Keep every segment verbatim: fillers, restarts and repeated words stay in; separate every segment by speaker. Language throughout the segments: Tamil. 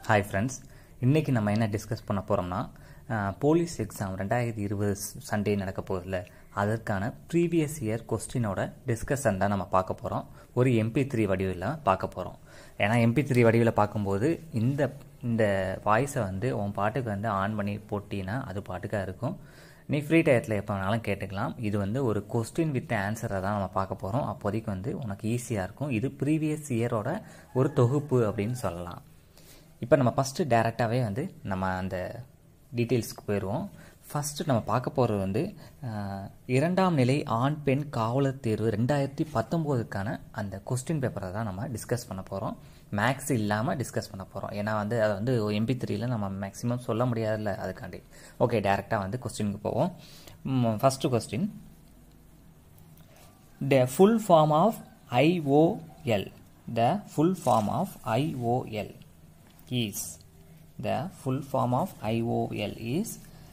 Speaker 1: ஹாய் ஃப்ரெண்ட்ஸ், இன்றைக்கி நம்ம என்ன டிஸ்கஸ் பண்ண போகிறோம்னா போலீஸ் எக்ஸாம் ரெண்டாயிரத்தி இருபது சண்டே நடக்க போகுதுல, அதற்கான ப்ரீவியஸ் இயர் கொஸ்டினோட டிஸ்கஷன் தான் நம்ம பார்க்க போகிறோம். ஒரு எம்பி த்ரீ வடிவில் பார்க்க போகிறோம். ஏன்னா எம்பி த்ரீ வடிவில் பார்க்கும்போது இந்த இந்த வாய்ஸை வந்து உன் பாட்டுக்கு வந்து ஆன் பண்ணி போட்டினா அது பாட்டுக்காக இருக்கும். நீ ஃப்ரீ டயத்தில் எப்போ வேணாலும் கேட்டுக்கலாம். இது வந்து ஒரு கொஸ்டின் வித் ஆன்சரை தான் நம்ம பார்க்க போகிறோம். அப்போதைக்கு வந்து உனக்கு ஈஸியாக இருக்கும். இது ப்ரீவியஸ் இயரோட ஒரு தொகுப்பு அப்படின்னு சொல்லலாம். இப்போ நம்ம ஃபஸ்ட்டு டேரெக்டாகவே வந்து நம்ம அந்த டீட்டெயில்ஸ்க்கு போயிடுவோம். ஃபஸ்ட்டு நம்ம பார்க்க போகிறது வந்து இரண்டாம் நிலை ஆண் பெண் காவலர் தேர்வு ரெண்டாயிரத்தி பத்தொம்போதுக்கான அந்த கொஸ்டின் பேப்பரை தான் நம்ம டிஸ்கஸ் பண்ண போகிறோம். மேக்ஸ் இல்லாமல் டிஸ்கஸ் பண்ண போகிறோம். ஏன்னா வந்து அதை வந்து எம்பி த்ரீயில் நம்ம மேக்ஸிமம் சொல்ல முடியாதுல்ல, அதுக்காண்டி. ஓகே, டேரெக்டாக வந்து கொஸ்டினுக்கு போவோம். First question, the full form of I O L the full form of I O L is the full form of I O L is.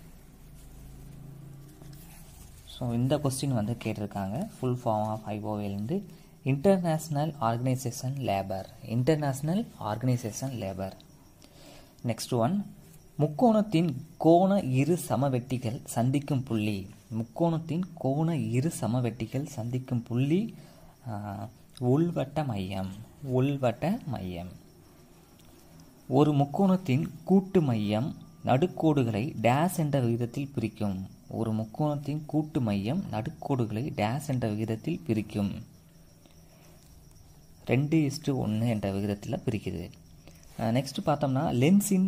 Speaker 1: So இந்த கொஸ்டின் வந்து கேட்டிருக்காங்க. Full form of I O L வந்து international organisation labour international organisation labour. Next one, முக்கோணத்தின் கோண இரு சமவெட்டிகள் சந்திக்கும் புள்ளி முக்கோணத்தின் கோண இரு சமவெட்டிகள் சந்திக்கும் புள்ளி உள்வட்ட மையம் உள்வட்ட மையம். ஒரு முக்கோணத்தின் கூட்டு மையம் நடுக்கோடுகளை டேஸ் என்ற விகிதத்தில் பிரிக்கும். ஒரு முக்கோணத்தின் கூட்டு மையம் நடுக்கோடுகளை டேஸ் என்ற விகிதத்தில் பிரிக்கும். ரெண்டு இஸ்டு ஒன்று என்ற விகிதத்தில் பிரிக்குது. நெக்ஸ்ட் பார்த்தோம்னா, லென்ஸின்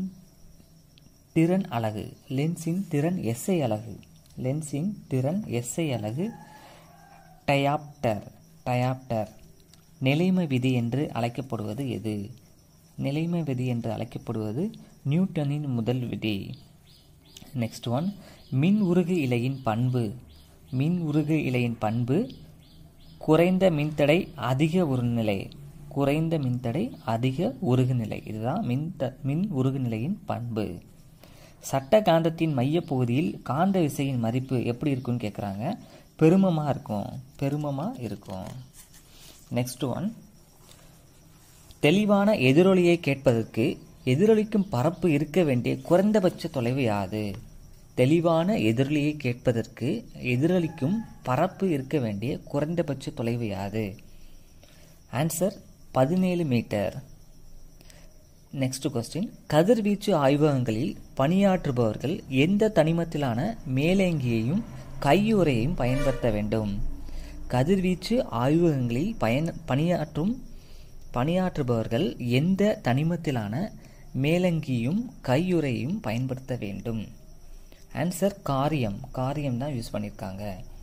Speaker 1: திறன் அலகு லென்ஸின் திறன் எஸ்ஐ அலகு லென்ஸின் திறன் எஸ்ஐ அலகு டயாப்டர் டயாப்டர். நிலைமை விதி என்று அழைக்கப்படுவது எது? நிலைமை விதி என்று அழைக்கப்படுவது நியூட்டனின் முதல் விதி. நெக்ஸ்ட் ஒன், மின் உருகு இலையின் பண்பு மின் உருகு இலையின் பண்பு குறைந்த மின்தடை அதிக உருகுநிலை குறைந்த மின்தடை அதிக உருகுநிலை. இதுதான் மின் மின் உருகுநிலையின் பண்பு. சட்ட காந்தத்தின் மையப்பகுதியில் காந்த விசையின் மதிப்பு எப்படி இருக்குன்னு கேட்குறாங்க. பெருமமாக இருக்கும் பெருமமாக இருக்கும். நெக்ஸ்ட் ஒன், தெளிவான எதிரொலியை கேட்பதற்கு எதிரொலிக்கும் பரப்பு இருக்க வேண்டிய குறைந்தபட்ச தொலைவு யாது? தெளிவான எதிரொலியை கேட்பதற்கு எதிரொலிக்கும் பரப்பு இருக்க வேண்டிய குறைந்தபட்ச தொலைவு யாது? ஆன்சர் பதினேழு மீட்டர். நெக்ஸ்ட் கொஸ்டின், கதிர்வீச்சு ஆய்வகங்களில் பணியாற்றுபவர்கள் எந்த தனிமத்திலான மேலங்கியையும் கையுறையையும் பயன்படுத்த வேண்டும்? கதிர்வீச்சு ஆய்வகங்களில் பயன் பணியாற்றும் பணியாற்றுபவர்கள் எந்த தனிமத்திலான மேலங்கியும் கையுறையும் பயன்படுத்த வேண்டும்? ஆன்சர் காரியம் காரியம் தான் யூஸ் பண்ணியிருக்காங்க.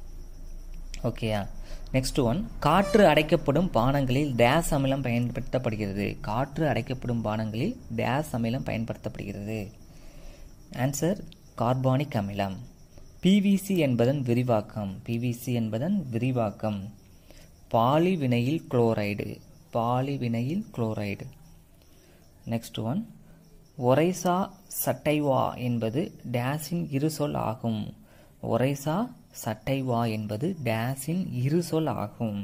Speaker 1: ஓகேயா? நெக்ஸ்ட் ஒன், காற்று அடைக்கப்படும் பானங்களில் டேஸ் அமிலம் பயன்படுத்தப்படுகிறது. காற்று அடைக்கப்படும் பானங்களில் டேஸ் அமிலம் பயன்படுத்தப்படுகிறது. ஆன்சர் கார்பானிக் அமிலம். பிவிசி என்பதன் விரிவாக்கம் பிவிசி என்பதன் விரிவாக்கம் polyvinyl chloride polyvinyl chloride. Next one, Oryza sativa என்பது டேஸின் இரு சொல் ஆகும். ஒரைசா சட்டைவா என்பது டேஸின் இரு சொல் ஆகும்.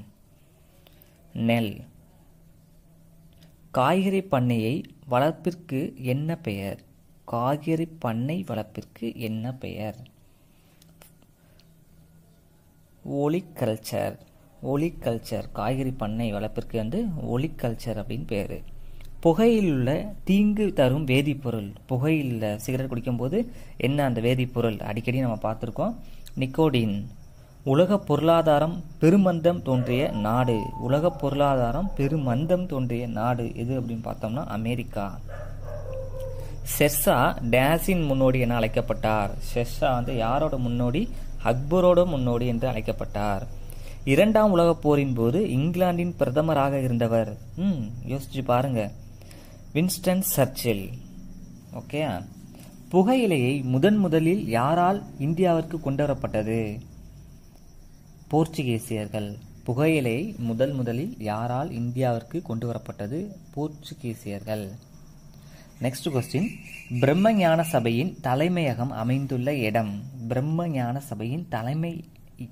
Speaker 1: நெல். காய்கறி பண்ணையை வளர்ப்பிற்கு என்ன பெயர்? காய்கறி பண்ணை வளர்ப்பிற்கு என்ன பெயர்? ஒலிகல்ச்சர் ஒலிகல்ச்சர். காய்கறி பண்ணை வளர்ப்பிற்கு வந்து ஒலிகல்ச்சர் அப்படின்னு பேர். புகையில் உள்ள தீங்கு தரும் வேதிப்பொருள் புகையில் சிகரெட் குடிக்கும்போது என்ன அந்த வேதிப்பொருள்? அடிக்கடி நம்ம பார்த்துருக்கோம், நிக்கோடின். உலக பொருளாதாரம் பெருமந்தம் தோன்றிய நாடு உலக பொருளாதாரம் பெருமந்தம் தோன்றிய நாடு எது அப்படின்னு பார்த்தோம்னா அமெரிக்கா. ஷெர்ஷா டேஸின் முன்னோடி என அழைக்கப்பட்டார். ஷெர்ஷா வந்து யாரோட முன்னோடி? அக்பரோட முன்னோடி என்று அழைக்கப்பட்டார். இரண்டாம் உலகப் போரின் போது இங்கிலாந்தின் பிரதமராக இருந்தவர். ம் யோசிச்சு பாருங்க, வின்ஸ்டன் சர்ச்சில். ஓகே. புகையிலையை முதன் முதலில் யாரால் இந்தியாவிற்கு கொண்டு வரப்பட்டது? போர்ச்சுகீசியர்கள். புகையிலையை முதல் முதலில் யாரால் இந்தியாவிற்கு கொண்டு வரப்பட்டது? போர்ச்சுகீசியர்கள். நெக்ஸ்ட் கொஸ்டின், பிரம்மஞான சபையின் தலைமையகம் அமைந்துள்ள இடம். பிரம்மஞான சபையின் தலைமை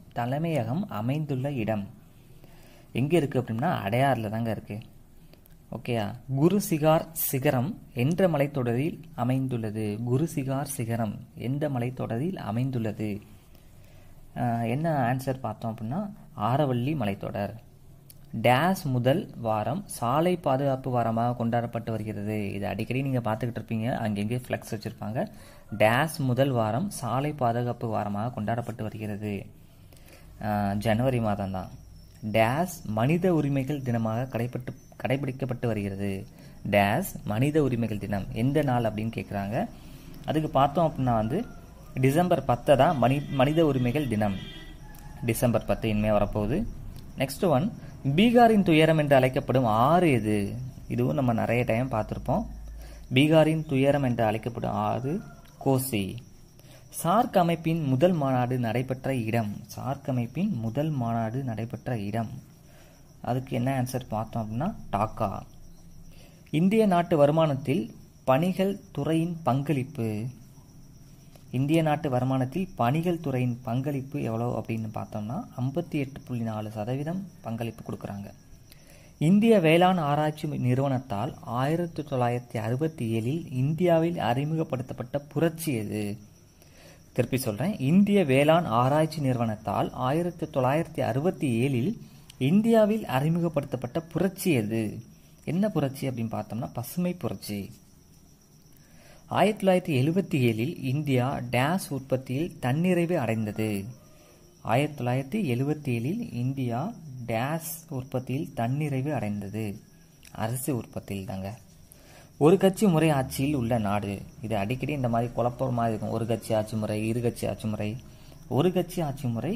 Speaker 1: தலைமையகம் அமைந்துள்ள இடம் எங்கே இருக்குது அப்படின்னா அடையாறில் தாங்க இருக்குது. ஓகேயா. குருசிகார் சிகரம் என்ற மலைத்தொடரில் அமைந்துள்ளது. குருசிகார் சிகரம் எந்த மலைத்தொடரில் அமைந்துள்ளது? என்ன ஆன்சர் பார்த்தோம் அப்படின்னா ஆரவல்லி மலைத்தொடர். டேஸ் முதல் வாரம் சாலை பாதுகாப்பு வாரமாக கொண்டாடப்பட்டு வருகிறது. இது அடிக்கடி நீங்கள் பார்த்துக்கிட்டு இருப்பீங்க, அங்கெங்கே ஃப்ளெக்ஸ் வச்சுருப்பாங்க. டேஸ் முதல் வாரம் சாலை பாதுகாப்பு வாரமாக கொண்டாடப்பட்டு வருகிறது. ஜனவரி மாதம் தான். டேஸ் மனித உரிமைகள் தினமாக கடைப்பட்டு கடைபிடிக்கப்பட்டு வருகிறது. டேஸ் மனித உரிமைகள் தினம் எந்த நாள் அப்படின்னு கேட்குறாங்க. அதுக்கு பார்த்தோம் அப்படின்னா வந்து டிசம்பர் பத்து தான் மனி மனித உரிமைகள் தினம். டிசம்பர் பத்து இனிமேல் வரப்போகுது. நெக்ஸ்ட் ஒன், பீகாரின் துயரம் என்று அழைக்கப்படும் ஆறு எது? இதுவும் நம்ம நிறைய டைம் பார்த்துருப்போம். பீகாரின் துயரம் என்று அழைக்கப்படும் ஆறு கோசி. சார்க் அமைப்பின் முதல் மாநாடு நடைபெற்ற இடம். சார்க் அமைப்பின் முதல் மாநாடு நடைபெற்ற இடம் அதுக்கு என்ன ஆன்சர் பார்த்தோம் அப்படின்னா டாக்கா. இந்திய நாட்டு வருமானத்தில் பணிகள் துறையின் பங்களிப்பு. இந்திய நாட்டு வருமானத்தில் பணிகள் துறையின் பங்களிப்பு எவ்வளோ அப்படின்னு பார்த்தோம்னா ஐம்பத்தி எட்டு புள்ளி நாலு சதவீதம் பங்களிப்பு கொடுக்குறாங்க. இந்திய வேளாண் ஆராய்ச்சி நிறுவனத்தால் ஆயிரத்தி தொள்ளாயிரத்தி அறுபத்தி ஏழில் இந்தியாவில் அறிமுகப்படுத்தப்பட்ட புரட்சி எது? திருப்பி சொல்கிறேன். இந்திய வேளாண் ஆராய்ச்சி நிறுவனத்தால் ஆயிரத்தி தொள்ளாயிரத்தி அறுபத்தி ஏழில் இந்தியாவில் அறிமுகப்படுத்தப்பட்ட புரட்சி எது? என்ன புரட்சி அப்படின்னு பார்த்தோம்னா பசுமை புரட்சி. ஆயிரத்தி தொள்ளாயிரத்தி எழுபத்தி ஏழில் இந்தியா டேஸ் உற்பத்தியில் தன்னிறைவு அடைந்தது. ஆயிரத்தி தொள்ளாயிரத்தி எழுபத்தி ஏழில் இந்தியா டேஸ் உற்பத்தியில் தன்னிறைவு அடைந்தது. அரிசி உற்பத்தியில் தாங்க. ஒரு கட்சி முறை ஆட்சியில் உள்ள நாடு. இது அடிக்கடி இந்த மாதிரி குழப்பம் மாதிரி இருக்கும். ஒரு கட்சி ஆட்சி முறை, இரு கட்சி ஆட்சி முறை. ஒரு கட்சி ஆட்சி முறை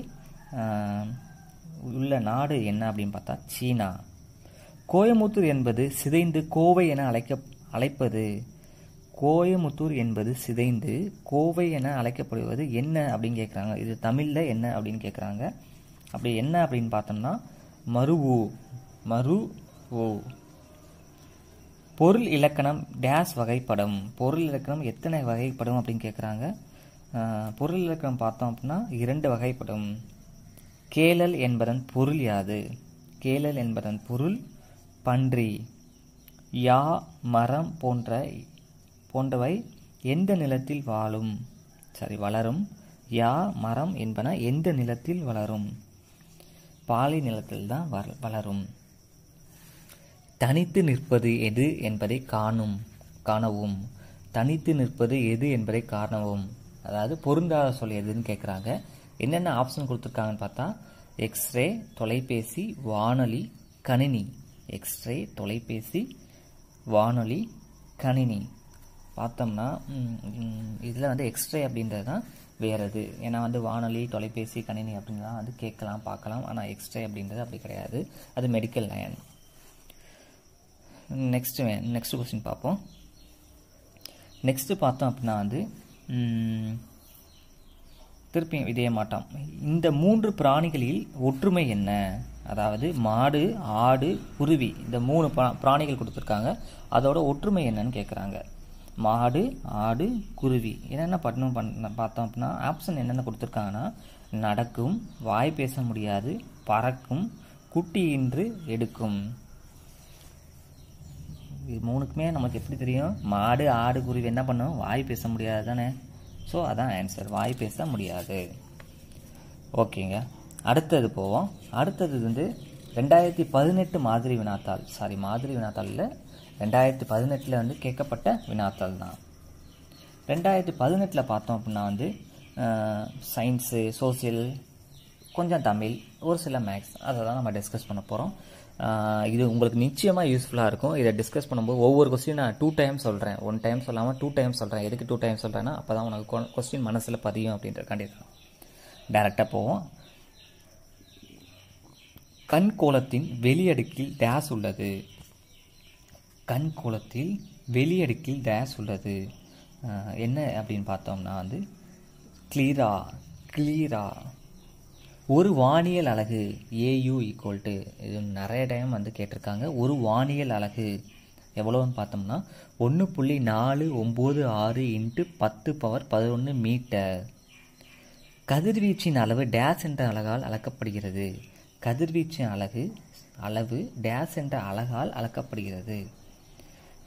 Speaker 1: உள்ள நாடு என்ன அப்படின்னு பார்த்தா சீனா. கோயமுத்தூர் என்பது சிதைந்து கோவை என அழைக்க அழைப்பது. கோயமுத்தூர் என்பது சிதைந்து கோவை என அழைக்கப்படுவது என்ன அப்படின்னு கேட்குறாங்க. இது தமிழில் என்ன அப்படின்னு கேட்குறாங்க. அப்படி என்ன அப்படின்னு பார்த்தோம்னா மருவு. மரு ஓ. பொருள் இலக்கணம் டேஸ் வகைப்படும். பொருள் இலக்கணம் எத்தனை வகைப்படும் அப்படின்னு கேட்குறாங்க. பொருள் இலக்கணம் பார்த்தோம் அப்படின்னா இரண்டு வகைப்படும். கேளல் என்பதன் பொருள் யாது? கேளல் என்பதன் பொருள் பன்றி. யா மரம் போன்ற போன்றவை எந்த நிலத்தில் வாழும் சரி வளரும். யா மரம் என்பன எந்த நிலத்தில் வளரும்? பாலை நிலத்தில் தான் வளரும். தனித்து நிற்பது எது என்பதை காணும் காணவும். தனித்து நிற்பது எது என்பதை காணவும். அதாவது பொருந்தாத சொல் எதுன்னு கேட்குறாங்க. என்னென்ன ஆப்ஷன் கொடுத்துருக்காங்கன்னு பார்த்தா எக்ஸ்ரே, தொலைபேசி, வானொலி, கணினி. எக்ஸ்ரே, தொலைபேசி, வானொலி, கணினி. பார்த்தோம்னா இதில் வந்து எக்ஸ்ரே அப்படின்றது தான் வேறு இது. ஏன்னா வந்து வானொலி, தொலைபேசி, கணினி அப்படின்லாம் வந்து கேட்கலாம் பார்க்கலாம். ஆனால் எக்ஸ்ரே அப்படின்றது அப்படி கிடையாது. அது medical line. Next next question பார்ப்போம். நெக்ஸ்ட்டு பார்த்தோம் அப்படின்னா வந்து திருப்பி இதே மாட்டோம். இந்த மூன்று பிராணிகளில் ஒற்றுமை என்ன? அதாவது மாடு, ஆடு, குருவி, இந்த மூணு பிராணிகள் கொடுத்துருக்காங்க. அதோட ஒற்றுமை என்னன்னு கேட்குறாங்க. மாடு, ஆடு, குருவி என்னென்ன பண்ணணும் பண்ண பார்த்தோம் அப்படின்னா ஆப்ஷன் என்னென்ன கொடுத்துருக்காங்கன்னா நடக்கும், வாய் பேச முடியாது, பறக்கும், குட்டியின்றி எடுக்கும். இது மூணுக்குமே நமக்கு எப்படி தெரியும்? மாடு, ஆடு, குருவி என்ன பண்ணும்? வாய் பேச முடியாது தானே. ஸோ அதான் ஆன்சர், வாய் பேச முடியாது. ஓகேங்க, அடுத்தது போவோம். அடுத்தது வந்து ரெண்டாயிரத்தி பதினெட்டு மாதிரி வினாத்தாள். சாரி மாதிரி வினாத்தாள் இல்லை, ரெண்டாயிரத்தி பதினெட்டில் வந்து கேட்கப்பட்ட வினாத்தாள் தான். ரெண்டாயிரத்தி பதினெட்டில் பார்த்தோம் அப்படின்னா வந்து சயின்ஸு, சோசியல், கொஞ்சம் தமிழ், ஒரு சில மேக்ஸ், அதை தான் நம்ம டிஸ்கஸ் பண்ண போகிறோம். இது உங்களுக்கு நிச்சயமாக யூஸ்ஃபுல்லாக இருக்கும். இதை டிஸ்கஸ் பண்ணும்போது ஒவ்வொரு கொஸ்டின் நான் டூ டைம் சொல்கிறேன். ஒன் டைம் சொல்லாமல் டூ டைம் சொல்கிறேன். எதுக்கு டூ டைம் சொல்கிறேன்னா அப்போ தான் உனக்கு கொஸ்டின் மனசில் பதியும் அப்படின்றக்காண்டி தான். டைரெக்டாக போவோம். கண்கோளத்தின் வெளியடுக்கில் டேஸ் உள்ளது. கண்கோளத்தில் வெளியடுக்கில் டேஸ் உள்ளது என்ன அப்படின்னு பார்த்தோம்னா வந்து கிளீரா. கிளீரா ஒரு வானியல் அலகு. ஏயு ஈக்குவல் டு, இது நிறைய டைம் வந்து கேட்டிருக்காங்க. ஒரு வானியல் அலகு எவ்வளோன்னு பார்த்தோம்னா ஒன்று புள்ளி நாலு ஒம்பது ஆறு இன்ட்டு பத்து பவர் பதினொன்று மீட்டர். கதிர்வீச்சின் அளவு டேஸ் என்ற அலகால் அளக்கப்படுகிறது. கதிர்வீச்சின் அலகு அளவு டேஸ் என்ற அலகால் அளக்கப்படுகிறது.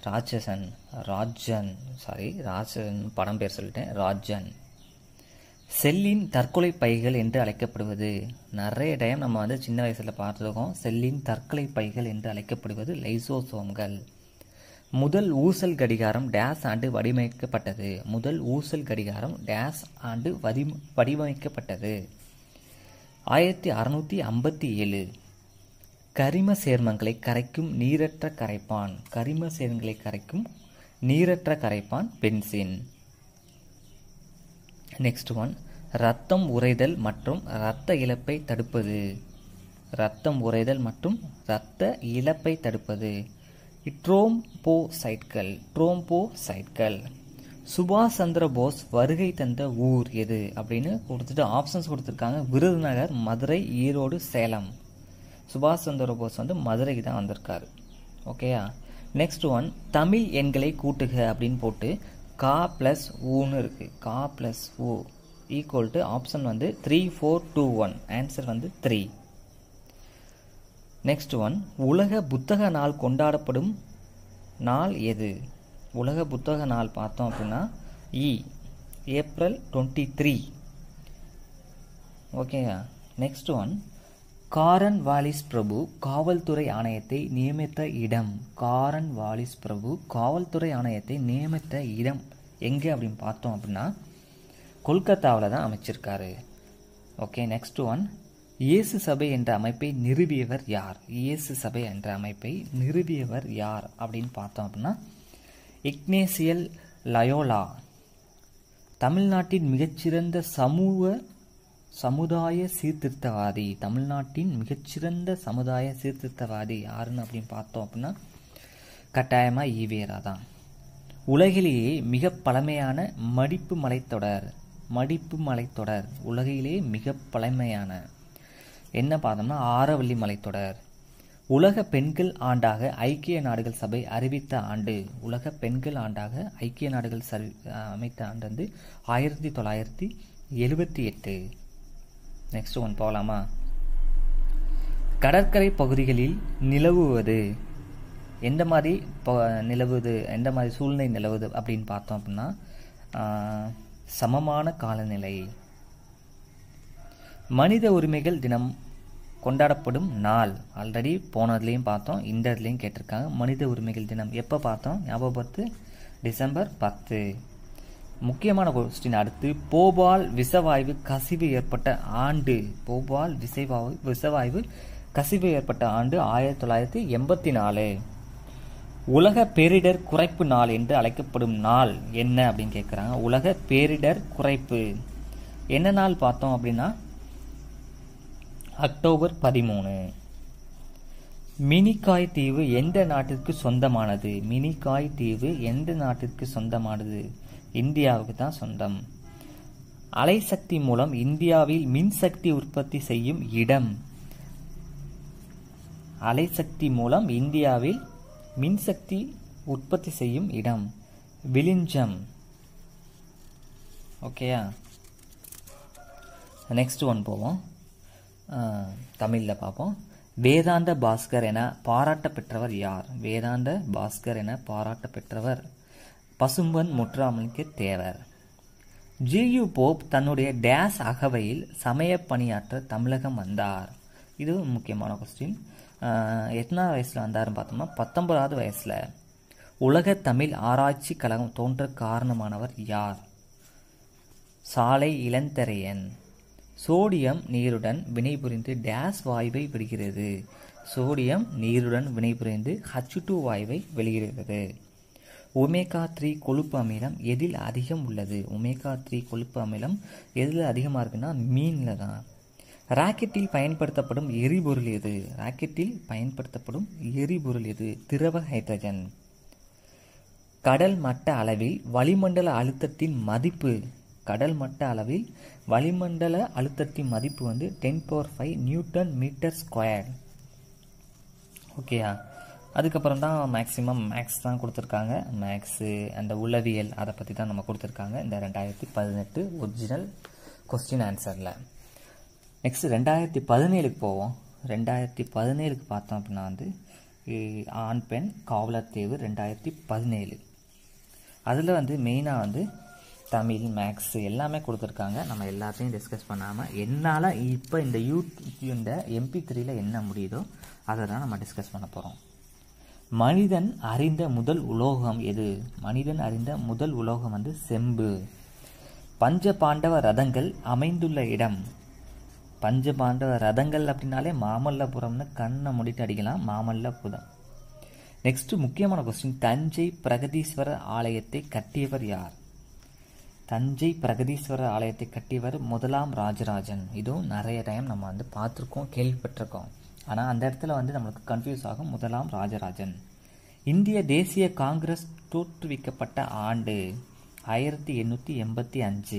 Speaker 1: ராட்சசன் ராஜன் சாரி ராஜன் படம் பேர் சொல்லிட்டேன் ராஜன். செல்லின் தற்கொலை பைகள் என்று அழைக்கப்படுவது, நிறைய டைம் நம்ம வந்து சின்ன வயசில் பார்த்துருக்கோம். செல்லின் தற்கொலை பைகள் என்று அழைக்கப்படுவது லைசோசோம்கள். முதல் ஊசல் கடிகாரம் டேஸ் ஆண்டு வடிவமைக்கப்பட்டது. முதல் ஊசல் கடிகாரம் டேஸ் ஆண்டு வடி வடிவமைக்கப்பட்டது ஆயிரத்தி அறுநூற்றி ஐம்பத்தி ஏழு. கரிம சேர்மங்களை கரைக்கும் நீரற்ற கரைப்பான். கரிம சேர்மங்களை கரைக்கும் நீரற்ற கரைப்பான் பென்சின். நெக்ஸ்ட் ஒன், இரத்தம் உறைதல் மற்றும் இரத்த இழப்பை தடுப்பது. இரத்தம் உறைதல் மற்றும் இரத்த இழப்பை தடுப்பது ட்ரோம்போசைட்கள். ட்ரோம்போசைட்கள். சுபாஷ் சந்திர போஸ் வருகை தந்த ஊர் எது அப்படின்னு கொடுத்துட்டு ஆப்ஷன்ஸ் கொடுத்துருக்காங்க. விருதுநகர், மதுரை, ஈரோடு, சேலம். சுபாஷ் சந்திர போஸ் வந்து மதுரைக்கு தான் வந்திருக்காரு. ஓகேயா. நெக்ஸ்ட் ஒன், தமிழ் எண்களை கூட்டுக அப்படின்னு போட்டு கா பிளஸ் ஊன்னு இருக்கு. கா பிளஸ் ஊ ஈக்குவல் டு ஆப்ஷன் வந்து three four two one. Answer வந்து த்ரீ. நெக்ஸ்ட் ஒன், உலக புத்தக நாள் கொண்டாடப்படும் நாள் எது? உலக புத்தக நாள் பார்த்தோம் அப்படின்னா இ ஏப்ரல் டுவெண்ட்டி த்ரீ. ஓகேயா. நெக்ஸ்ட் ஒன், காரன் வாலிஸ் பிரபு காவல்துறை ஆணையத்தை நியமித்த இடம். காரன் வாலிஸ் பிரபு காவல்துறை ஆணையத்தை நியமித்த இடம் எங்கே அப்படின்னு பார்த்தோம் அப்படின்னா கொல்கத்தாவில் தான் அமைச்சிருக்காரு. ஓகே. நெக்ஸ்ட் ஒன், இயேசு சபை என்ற அமைப்பை நிறுவியவர் யார்? இயேசு சபை என்ற அமைப்பை நிறுவியவர் யார் அப்படின்னு பார்த்தோம் அப்படின்னா இக்னேசியல் லயோலா. தமிழ்நாட்டின் மிகச்சிறந்த சமூக சமுதாய சீர்திருத்தவாதி. தமிழ்நாட்டின் மிகச்சிறந்த சமுதாய சீர்திருத்தவாதி யாருன்னு அப்படின்னு பார்த்தோம் அப்படின்னா கட்டாயமாக ஈவேரா தான். உலகிலேயே மிக பழமையான மடிப்பு மலைத்தொடர். மடிப்பு மலைத்தொடர் உலகிலேயே மிக பழமையான என்ன பார்த்தோம்னா ஆரவல்லி மலைத்தொடர். உலக பெண்கள் ஆண்டாக ஐக்கிய நாடுகள் சபை அறிவித்த ஆண்டு. உலக பெண்கள் ஆண்டாக ஐக்கிய நாடுகள் சரி அமைத்த ஆண்டு வந்து ஆயிரத்தி தொள்ளாயிரத்தி எழுபத்தி எட்டு. நெக்ஸ்ட் ஒன் போகலாமா? கடற்கரை பகுதிகளில் நிலவுவது எந்த மாதிரி நிலவுது எந்த மாதிரி சூழ்நிலை நிலவுது அப்படின்னு பார்த்தோம் அப்படின்னா சமமான காலநிலை. மனித உரிமைகள் தினம் கொண்டாடப்படும் நாள் ஆல்ரெடி போனதுலேயும் பார்த்தோம், இந்த இதுலேயும் கேட்டிருக்காங்க. மனித உரிமைகள் தினம் எப்போ பார்த்தோம்? ஞாபகப்படுத்து. டிசம்பர் பத்து. முக்கியமான கொஸ்டின் அடுத்து, போபால் விஷவாயு கசிவு ஏற்பட்ட ஆண்டு. போபால் விசைவாயு விஷவாயு கசிவு ஏற்பட்ட ஆண்டு ஆயிரத்தி தொள்ளாயிரத்தி எண்பத்தி நாலு. உலக பேரிடர் குறைப்பு நாள் என்று அழைக்கப்படும் நாள் என்ன அப்படின்னு கேட்குறாங்க. உலக பேரிடர் குறைப்பு என்ன நாள் பார்த்தோம் அப்படின்னா அக்டோபர் பதிமூணு. மினிகாய் தீவு எந்த நாட்டிற்கு சொந்தமானது? மினிகாய் தீவு எந்த நாட்டிற்கு சொந்தமானது? இந்தியாவுக்கு தான் சொந்தம். அலைசக்தி மூலம் இந்தியாவில் மின்சக்தி உற்பத்தி செய்யும் இடம். அலைசக்தி மூலம் இந்தியாவில் மின்சக்தி உற்பத்தி செய்யும் இடம் விலிஞ்சம். ஓகேயா. நெக்ஸ்ட் ஒன் போவோம். தமிழில் பார்ப்போம். வேதாந்த பாஸ்கர் என பாராட்ட பெற்றவர் யார்? வேதாந்த பாஸ்கர் என பாராட்ட பெற்றவர் பசும்பன் முத்துராமலிங்க தேவர். ஜியு போப் தன்னுடைய டேஸ் அகவையில் சமய பணியாற்ற தமிழகம் வந்தார். இது முக்கியமான கொஸ்டின். எத்தனாவது வயசில் வந்தாருன்னு பார்த்தோம்னா பத்தொன்பதாவது வயசில். உலக தமிழ் ஆராய்ச்சி கழகம் தோன்ற காரணமானவர் யார்? சாலை இளந்தரையன். சோடியம் நீருடன் வினைபுரிந்து டேஸ் வாயுவை விடுகிறது. சோடியம் நீருடன் வினைபுரிந்து ஹச் டூ வாயுவை வெளியிடுகிறது. ஒமேகா த்ரீ கொழுப்பு அமிலம் எதில் அதிகம் உள்ளது? ஒமேகா த்ரீ கொழுப்பு அமிலம் எதில் அதிகமாக இருக்குன்னா மீனில் தான். ராக்கெட்டில் பயன்படுத்தப்படும் எரிபொருள் எது? ராக்கெட்டில் பயன்படுத்தப்படும் எரிபொருள் எது? திரவ ஹைட்ரஜன். கடல் மட்ட அளவில் வளிமண்டல அழுத்தத்தின் மதிப்பு. கடல் மட்ட அளவில் வளிமண்டல அழுத்தத்தின் மதிப்பு வந்து ten power five newton metre square. ஓகேயா. அதுக்கப்புறம் தான் மேக்ஸிமம் மேக்ஸ் தான் கொடுத்துருக்காங்க. மேக்ஸு அந்த உளவியல் அதை பற்றி தான் நம்ம கொடுத்துருக்காங்க இந்த ரெண்டாயிரத்தி பதினெட்டு ஒரிஜினல் கொஸ்டின் ஆன்சரில். நெக்ஸ்ட் ரெண்டாயிரத்தி பதினேழுக்கு போவோம். ரெண்டாயிரத்தி பதினேழுக்கு பார்த்தோம் அப்படின்னா வந்து ஆண் பெண் காவலர் தேர்வு ரெண்டாயிரத்தி பதினேழு. அதில் வந்து மெயினாக வந்து தமிழ் மேக்ஸ் எல்லாமே கொடுத்துருக்காங்க. நம்ம எல்லாத்தையும் டிஸ்கஸ் பண்ணாமல் என்னால் இப்போ இந்த யூ இந்த எம்பி த்ரீயில் என்ன முடியுதோ அதை தான் நம்ம டிஸ்கஸ் பண்ண போகிறோம். மனிதன் அறிந்த முதல் உலோகம் எது? மனிதன் அறிந்த முதல் உலோகம் வந்து செம்பு. பஞ்ச பாண்டவ ரதங்கள் அமைந்துள்ள இடம். பஞ்ச பாண்டவ ரதங்கள் அப்படின்னாலே மாமல்லபுரம்னு கண்ணை முடிட்டு அடிக்கலாம், மாமல்லபுரம். நெக்ஸ்ட் முக்கியமான கொஸ்டின், தஞ்சை பிரகதீஸ்வரர் ஆலயத்தை கட்டியவர் யார்? தஞ்சை பிரகதீஸ்வரர் ஆலயத்தை கட்டியவர் முதலாம் ராஜராஜன். இதுவும் நிறைய டைம் நம்ம வந்து பார்த்துருக்கோம், கேள்விப்பட்டிருக்கோம். ஆனால் அந்த இடத்துல வந்து நம்மளுக்கு கன்ஃபியூஸ் ஆகும். முதலாம் ராஜராஜன். இந்திய தேசிய காங்கிரஸ் தோற்றுவிக்கப்பட்ட ஆண்டு ஆயிரத்தி எண்ணூற்றி எண்பத்தி அஞ்சு.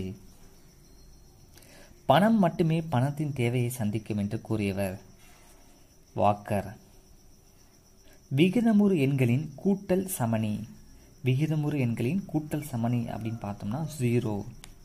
Speaker 1: பணம் மட்டுமே பணத்தின் தேவையை சந்திக்கும் என்று கூறியவர் வாக்கர். விகிதமுறு எண்களின் கூட்டல் சமணி. விகிதமுறு எண்களின் கூட்டல் சமணி அப்படின்னு பார்த்தோம்னா ஜீரோ.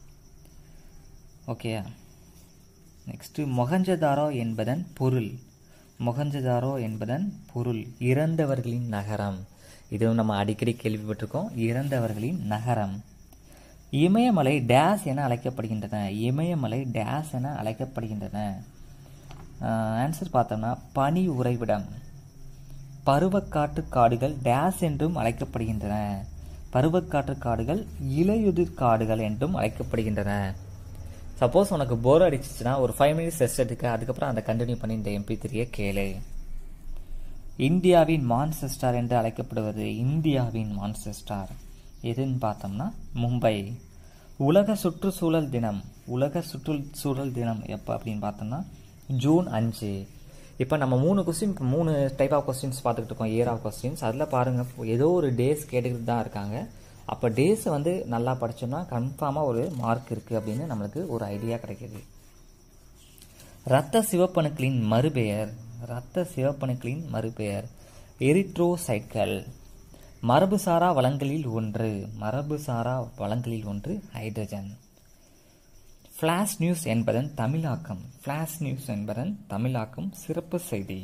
Speaker 1: ஓகேயா. நெக்ஸ்ட், மொஹஞ்சதாரோ என்பதன் பொருள். மொஹஞ்சதாரோ என்பதன் பொருள் இறந்தவர்களின் நகரம். இதுவும் நம்ம அடிக்கடி கேள்விப்பட்டிருக்கோம், இறந்தவர்களின் நகரம். இமயமலை டேஸ் என அழைக்கப்படுகின்றன. இமயமலை டேஸ் என அழைக்கப்படுகின்றன. ஆன்சர் பார்த்தோம்னா பனி உறைவிடம். பருவக்காற்று காடுகள் டேஸ் என்றும் அழைக்கப்படுகின்றன. பருவக்காற்று காடுகள் இலையுதிர் காடுகள் என்றும் அழைக்கப்படுகின்றன. சப்போஸ் உனக்கு போர் அடிச்சிச்சுன்னா ஒரு ஃபைவ் மினிட்ஸ் ரெஸ்ட் எடுக்க, அதுக்கப்புறம் அதை கண்டினியூ பண்ணி இந்த எம்பி த்ரீயை கேளு. இந்தியாவின் மான்செஸ்டர் என்று அழைக்கப்படுவது. இந்தியாவின் மான்செஸ்டர் எதுன்னு பார்த்தோம்னா மும்பை. உலக சுற்றுச்சூழல் தினம். உலக சுற்றுச்சூழல் தினம் எப்போ அப்படின்னு பார்த்தோம்னா ஜூன் அஞ்சு. இப்போ நம்ம மூணு கொஸ்டின் மூணு டைப் ஆஃப் கொஸ்டின்ஸ் பார்த்துக்கிட்டு இருக்கோம், இயர் ஆஃப் கொஸ்டின்ஸ். அதில் பாருங்கள், ஏதோ ஒரு டேஸ் கேட்டுக்கிட்டு தான் இருக்காங்க. அப்போ டேஸை வந்து நல்லா படித்தோம்னா கன்ஃபார்மாக ஒரு மார்க் இருக்குது அப்படின்னு நம்மளுக்கு ஒரு ஐடியா கிடைக்கிது. இரத்த சிவப்பணுக்களின் மறுபெயர். இரத்த சிவப்பணுக்களின் மறுபெயர் எரித்ரோசைட்கள். மரபுசாரா வளங்களில் ஒன்று. மரபுசாரா வளங்களில் ஒன்று ஹைட்ரஜன். ஃபிளாஷ் நியூஸ் என்பதன் தமிழாக்கம். ஃபிளாஷ் நியூஸ் என்பதன் தமிழாக்கம் சிறப்பு செய்தி.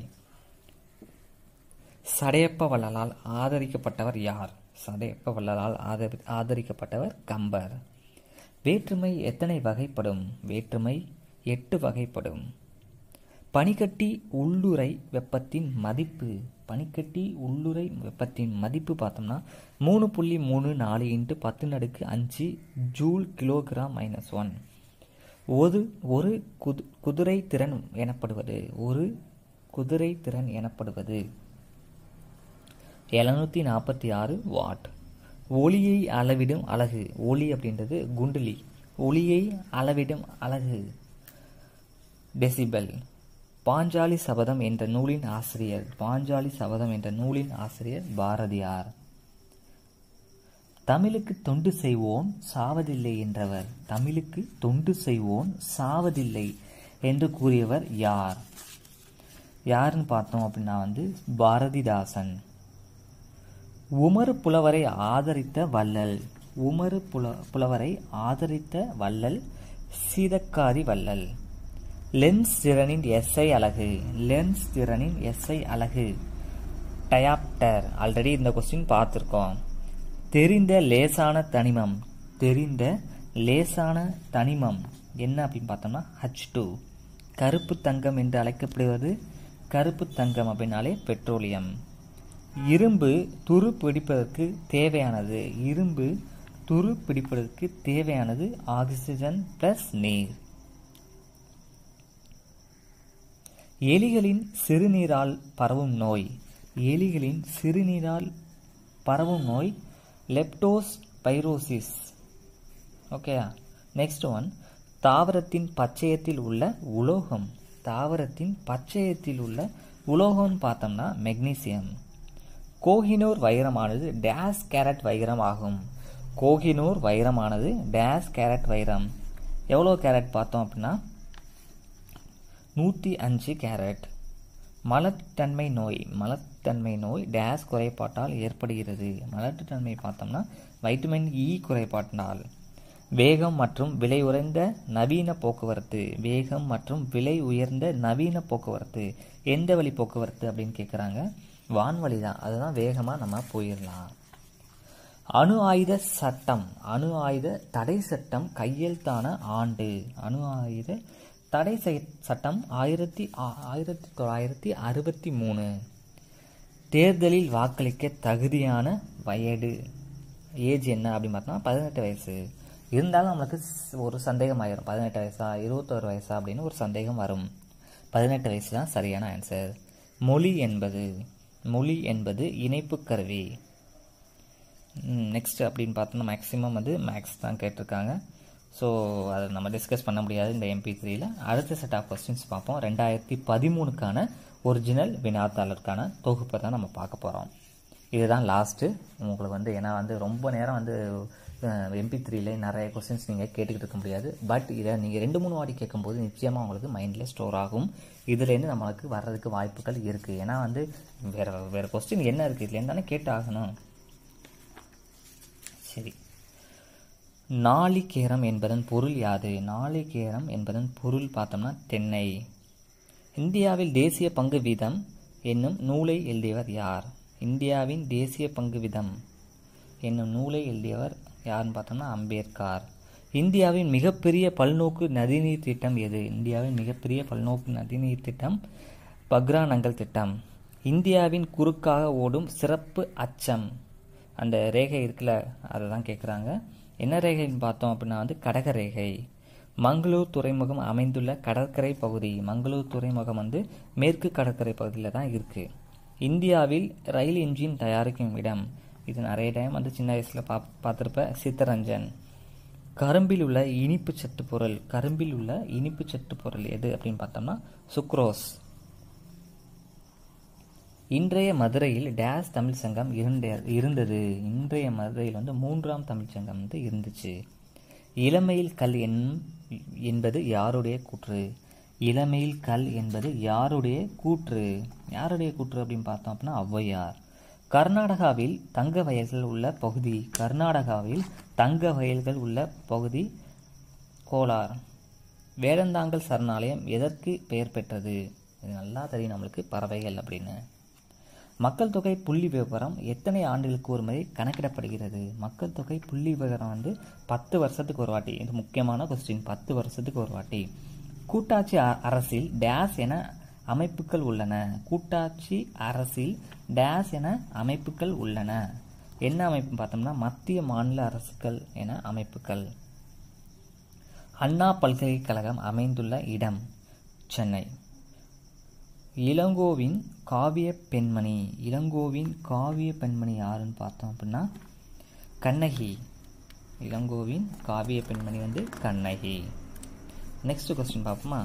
Speaker 1: சடையப்ப வள்ளலால் ஆதரிக்கப்பட்டவர் யார்? சடையப்ப வள்ளலால் ஆதரி ஆதரிக்கப்பட்டவர் கம்பர். வேற்றுமை எத்தனை வகைப்படும்? வேற்றுமை எட்டு வகைப்படும். பனிக்கட்டி உள்ளுறை வெப்பத்தின் மதிப்பு. பனிக்கட்டி உள்ளுறை வெப்பத்தின் மதிப்பு பார்த்தோம்னா மூணு புள்ளி மூணு நாலு இன்ட்டு பத்து நடுக்கு அஞ்சு ஜூல் கிலோகிராம் மைனஸ் ஒன். ஒரு ஒரு குது குதிரை திறன் எனப்படுவது. ஒரு குதிரை திறன் எனப்படுவது எழுநூற்றி நாற்பத்தி ஆறு வாட். ஒளியை அளவிடும் அலகு. ஒளி அப்படின்றது குண்டலி. ஒளியை அளவிடும் அலகு டெசிபல். பாஞ்சாலி சபதம் என்ற நூலின் ஆசிரியர். பாஞ்சாலி சபதம் என்ற நூலின் ஆசிரியர் பாரதியார். தமிழுக்கு தொண்டு செய்வோன் சாவதில்லை என்றவர். தமிழுக்கு தொண்டு செய்வோன் சாவதில்லை என்று கூறியவர் யார்? யாருன்னு பார்த்தோம் அப்படின்னா வந்து பாரதிதாசன். உமறு புலவரை ஆதரித்த வள்ளல். உமறு புல புலவரை ஆதரித்த வள்ளல் சீதக்காதி வள்ளல். லென்ஸ் திறனின் எஸ்ஐ அலகு. லென்ஸ் திறனின் எஸ்ஐ அலகு டயாப்டர். ஆல்ரெடி இந்த கொஸ்டின் பார்த்துருக்கோம். தெரிந்த லேசான தனிமம். தெரிந்த லேசான தனிமம் என்ன அப்படின்னு பார்த்தோம்னா ஹச் டூ. கருப்பு தங்கம் என்று அழைக்கப்படுவது. கருப்பு தங்கம் அப்படின்னாலே பெட்ரோலியம். இரும்பு துரு பிடிப்பதற்கு தேவையானது. இரும்பு துரு பிடிப்பதற்கு தேவையானது ஆக்சிஜன் பிளஸ் நீர். எலிகளின் சிறுநீரால் பரவும் நோய். எலிகளின் சிறுநீரால் பரவும் நோய் லெப்டோஸ்பைரோசிஸ். ஓகே. நெக்ஸ்ட் ஒன், தாவரத்தின் பச்சையத்தில் உள்ள உலோகம். தாவரத்தின் பச்சையத்தில் உள்ள உலோகம்னு பார்த்தோம்னா மெக்னீசியம். கோஹினூர் வைரமானது டேஸ் கேரட் வைரம் ஆகும். கோஹினூர் வைரமானது டேஸ் கேரட் வைரம். எவ்வளோ கேரட் பார்த்தோம் அப்படின்னா நூற்றி அஞ்சு கேரட். மலட்டுத்தன்மை நோய். மலட்டுத்தன்மை நோய் டேஸ் குறைபாட்டால் ஏற்படுகிறது. மலட்டுத்தன்மை பார்த்தோம்னா வைட்டமின் இ குறைபாட்டினால். வேகம் மற்றும் விலை உயர்ந்த நவீன போக்குவரத்து. வேகம் மற்றும் விலை உயர்ந்த நவீன போக்குவரத்து எந்த வழி போக்குவரத்து அப்படின்னு கேட்குறாங்க. வான்வழி தான், அதுதான் வேகமாக நம்ம போயிடலாம். அணு ஆயுத சட்டம் அணு ஆயுத தடை சட்டம் கையெழுத்தான ஆண்டு. அணு ஆயுத தடை சட்டம் ஆயிரத்தி ஆயிரத்தி தொள்ளாயிரத்தி அறுபத்தி மூணு. தேர்தலில் வாக்களிக்க தகுதியான வயது ஏஜ் என்ன அப்படின்னு பார்த்தோம்னா பதினெட்டு வயசு. இருந்தாலும் நம்மளுக்கு ஒரு சந்தேகம் ஆயிரும், பதினெட்டு வயசா இருபத்தோரு வயசா அப்படின்னு ஒரு சந்தேகம் வரும். பதினெட்டு வயசு தான் சரியான ஆன்சர். மொழி என்பது மொழி என்பது இணைப்பு கருவி. நெக்ஸ்ட் அப்படின்னு பார்த்தோம்னா மேக்ஸிமம் வந்து மேக்ஸ் தான் கேட்டிருக்காங்க. ஸோ அதை நம்ம டிஸ்கஸ் பண்ண முடியாது இந்த எம்பி த்ரீல. அடுத்த செட் ஆஃப் கொஸ்டின்ஸ் பார்ப்போம். ரெண்டாயிரத்தி பதிமூணுக்கான ஒரிஜினல் வினாத்தாளருக்கான தொகுப்பை தான் நம்ம பார்க்க போகிறோம். இதுதான் லாஸ்ட்டு உங்களுக்கு வந்து, ஏன்னா வந்து ரொம்ப நேரம் வந்து எம்பி த்ரீல நிறைய கொஸ்டின்ஸ் நீங்கள் கேட்டுக்கிட்டு இருக்க முடியாது. பட் இதை நீங்கள் ரெண்டு மூணு வாட்டி கேட்கும்போது நிச்சயமாக உங்களுக்கு மைண்டில் ஸ்டோர் ஆகும். இதுலேருந்து நம்மளுக்கு வர்றதுக்கு வாய்ப்புகள் இருக்குது. ஏன்னா வந்து வேறு வேறு கொஸ்டின் என்ன இருக்குது, இதுலேருந்து தானே கேட்டு ஆகணும். சரி, நாளிகேரம் என்பதன் பொருள் யாது? நாளிகேரம் என்பதன் பொருள் பார்த்தோம்னா தென்னை. இந்தியாவில் தேசிய பங்கு வீதம் என்னும் நூலை எழுதியவர் யார்? இந்தியாவின் தேசிய பங்கு வீதம் என்னும் நூலை எழுதியவர் யாருன்னு பார்த்தோம்னா அம்பேத்கர். இந்தியாவின் மிகப்பெரிய பல்நோக்கு நதிநீர் திட்டம் எது? இந்தியாவின் மிகப்பெரிய பல்நோக்கு நதிநீர் திட்டம் பக்ரா நங்கல் திட்டம். இந்தியாவின் குறுக்காக ஓடும் சிறப்பு அச்சம், அந்த ரேகை இருக்குல்ல, அதை தான் கேட்குறாங்க. என்ன ரேகைன்னு பார்த்தோம் அப்படின்னா வந்து கடக ரேகை. மங்களூர் துறைமுகம் அமைந்துள்ள கடற்கரை பகுதி. மங்களூர் துறைமுகம் வந்து மேற்கு கடற்கரை பகுதியில் தான் இருக்குது. இந்தியாவில் ரயில் இன்ஜின் தயாரிக்கும் இடம், இது நிறைய டைம் வந்து சின்ன வயசில் பா பார்த்துருப்ப சித்தரஞ்சன். கரும்பில் உள்ள இனிப்பு சத்து பொருள் கரும்பில் உள்ள இனிப்பு சத்து பொருள் எது அப்படின்னு பார்த்தோம்னா சுக்ரோஸ். இன்றைய மதுரையில் டேஸ் தமிழ் சங்கம் இருந்த இருந்தது இன்றைய மதுரையில் வந்து மூன்றாம் தமிழ் சங்கம் வந்து இருந்துச்சு. இளமையில் கல் என் என்பது யாருடைய கூற்று? இளமையில் கல் என்பது யாருடைய கூற்று? யாருடைய கூற்று அப்படின்னு பார்த்தோம் அப்படின்னா ஔவையார். கர்நாடகாவில் தங்க வயல்கள் உள்ள பகுதி கர்நாடகாவில் தங்க வயல்கள் உள்ள பகுதி கோலார். வேடந்தாங்கல் சரணாலயம் எதற்கு பெயர் பெற்றது? இது நல்லா தெரியும் நம்மளுக்கு, பறவைகள் அப்படின்னு. மக்கள் தொகை புள்ளி விவரம் எத்தனை ஆண்டுகளுக்கு ஒரு முறை கணக்கிடப்படுகிறது? மக்கள் தொகை புள்ளி விவரம் வந்து பத்து வருஷத்துக்கு ஒரு வாட்டி. இது முக்கியமான கொஸ்டின், பத்து வருஷத்துக்கு ஒரு வாட்டி. கூட்டாட்சி அரசில் டேஸ் என அமைப்புகள் உள்ளன. கூட்டாட்சி அரசில் டேஸ் என அமைப்புகள் உள்ளன. என்ன அமைப்பு பார்த்தோம்னா மத்திய மாநில அரசுகள் என அமைப்புகள். அண்ணா பல்கலைக்கழகம் அமைந்துள்ள இடம் சென்னை. இளங்கோவின் காவிய பெண்மணி இளங்கோவின் காவிய பெண்மணி யாருன்னு பார்த்தோம் அப்படின்னா கண்ணகி. இளங்கோவின் காவிய பெண்மணி வந்து கண்ணகி. நெக்ஸ்ட் கொஸ்டின் பார்ப்போமா?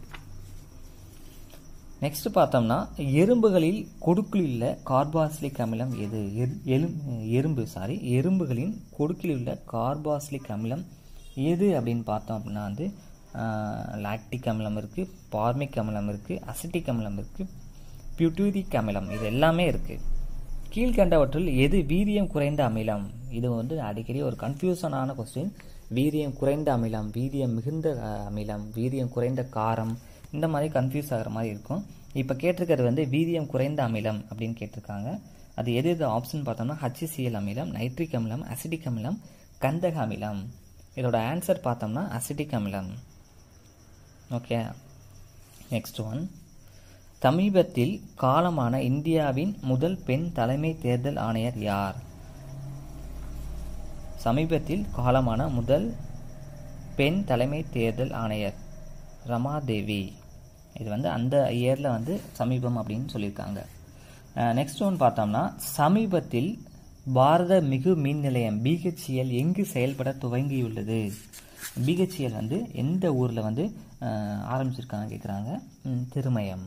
Speaker 1: நெக்ஸ்ட் பார்த்தோம்னா எறும்புகளில் கொடுக்கில் உள்ள கார்பாக்சிலிக் அமிலம் எது? எறும்பு சாரி எறும்புகளின் கொடுக்கில் உள்ள கார்பாக்சிலிக் அமிலம் எது அப்படின்னு பார்த்தோம் அப்படின்னா வந்து லாக்டிக் அமிலம் இருக்குது, பார்மிக் அமிலம் இருக்குது, அசிட்டிக் அமிலம் இருக்குது, பியூட்டூரிக் அமிலம், இது எல்லாமே இருக்குது. கீழ்கண்டவற்றில் எது வீரியம் குறைந்த அமிலம்? இது வந்து அடிக்கடி ஒரு கன்ஃபியூஷனான கொஸ்டின். வீரியம் குறைந்த அமிலம், வீரியம் மிகுந்த அமிலம், வீரியம் குறைந்த காரம், இந்த மாதிரி கன்ஃபியூஸ் ஆகிற மாதிரி இருக்கும். இப்போ கேட்டிருக்கிறது வந்து வீரியம் குறைந்த அமிலம் அப்படின்னு கேட்டிருக்காங்க. அது எது எது ஆப்ஷன் பார்த்தோம்னா ஹச்சிசிஎல் அமிலம், நைட்ரிக் அமிலம், அசிட்டிக் அமிலம், கந்தக அமிலம். இதோட ஆன்சர் பார்த்தோம்னா அசிட்டிக் அமிலம். Okay, next one. சமீபத்தில் காலமான இந்தியாவின் முதல் பெண் தலைமை தேர்தல் ஆணையர் யார்? சமீபத்தில் காலமான முதல் பெண் தலைமை தேர்தல் ஆணையர் ரமாதேவி. இது வந்து அந்த இயரில் வந்து சமீபம் அப்படின்னு சொல்லியிருக்காங்க. நெக்ஸ்ட் ஒன் பார்த்தோம்னா சமீபத்தில் பாரத மிகு மின் நிலையம் பிஹெச்இஎல் எங்கு செயல்பட துவங்கியுள்ளது? பிஹெச்இஎல் வந்து எந்த ஊரில் வந்து ஆரம்பிச்சிருக்காங்க கேட்குறாங்க. திருமயம்.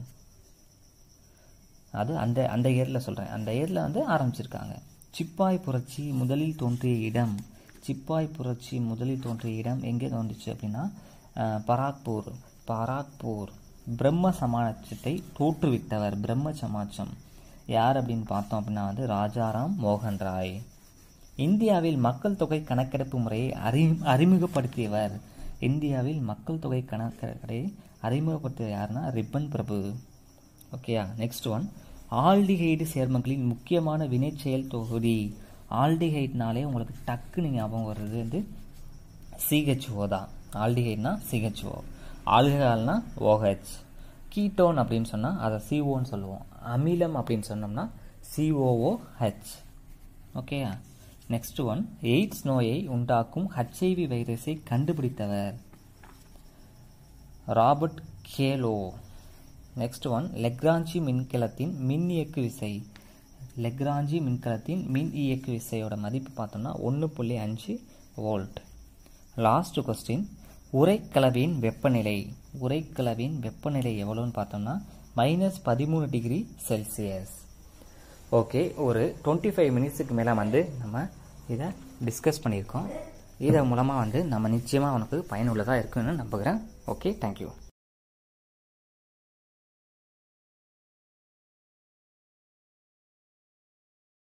Speaker 1: அது அந்த அந்த இயரில் சொல்கிறேன், அந்த இயரில் வந்து ஆரம்பிச்சிருக்காங்க. சிப்பாய் புரட்சி முதலில் தோன்றிய இடம் சிப்பாய் புரட்சி முதலில் தோன்றிய இடம் எங்கே தோன்றுச்சு அப்படின்னா பராக்பூர். பராக்பூர். பிரம்ம சமாஜத்தை தோற்றுவித்தவர் பிரம்ம சமாஜம் யார் அப்படின்னு பார்த்தோம் அப்படின்னா வந்து ராஜாராம் மோகன் ராய். இந்தியாவில் மக்கள் தொகை கணக்கெடுப்பு முறையை அறி அறிமுகப்படுத்தியவர் இந்தியாவில் மக்கள் தொகை கணக்கெடுப்பை அறிமுகப்படுத்தியவர் யாருன்னா ரிப்பன் பிரபு. ஓகேயா. Next one. ஆல்டிஹைடு சேர்மங்களின் முக்கியமான வினைச்செயல் தொகுதி. ஆல்டிஹைட்னாலே உங்களுக்கு டக்குன்னு ஞாபகம் வர்றது வந்து சிஹெச்ஓ தான். ஆல்டிஹைட்னா சிஹெச்ஓ, ஆல்கஹால்னா ஓஹெச், கீட்டோன் அப்படின்னு சொன்னால் அதை சிஓன்னு சொல்லுவோம், அமிலம் அப்படின்னு சொன்னோம்னா சிஓஓஹெச். ஓகேயா? நெக்ஸ்ட் ஒன், எய்ட்ஸ் நோயை உண்டாக்கும் ஹெச்ஐவி வைரஸை கண்டுபிடித்தவர் Robert Gallo. Next one, Leclanche மின்கலத்தின் மின் இயக்கு விசை. லெக்ராஞ்சி மின்கலத்தின் மின் இயக்கு விசையோட மதிப்பு பார்த்தோம்னா ஒன்று புள்ளி அஞ்சு வோல்ட். லாஸ்ட் கொஸ்டின், உரைக்கலவையின் வெப்பநிலை. உரைக்கலவையின் வெப்பநிலை எவ்வளோன்னு பார்த்தோம்னா மைனஸ் பதிமூணு டிகிரி செல்சியஸ். ஓகே, ஒரு டுவெண்ட்டி ஃபைவ் மினிட்ஸுக்கு மேலே வந்து நம்ம இதை டிஸ்கஸ் பண்ணியிருக்கோம். இதன் மூலமாக வந்து நம்ம நிச்சயமாக உனக்கு பயனுள்ளதாக இருக்குன்னு நம்புகிறேன். Okay, thank you.